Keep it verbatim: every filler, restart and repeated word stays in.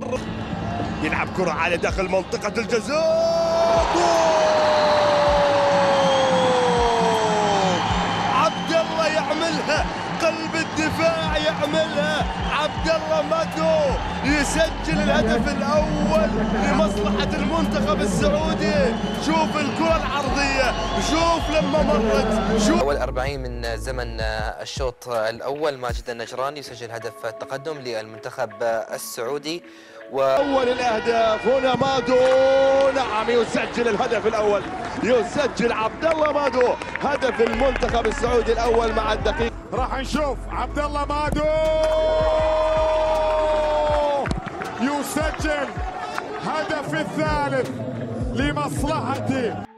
يلعب كرة عالية داخل منطقة الجزاء. عبد الله يعملها، قلب الدفاع يعملها، عبد الله مادو يسجل الهدف الأول لمصلحة المنتخب السعودي. شوف الكرة العرضية، شوف لما مرت، شوف. أول أربعين من زمن الشوط الأول ماجد النجراني يسجل هدف التقدم للمنتخب السعودي. وأول الأهداف هنا مادو، نعم يسجل الهدف الأول، يسجل عبد الله مادو هدف المنتخب السعودي الأول مع الدقيقة. راح نشوف عبد الله مادو يسجل هدف الثالث لمصلحته.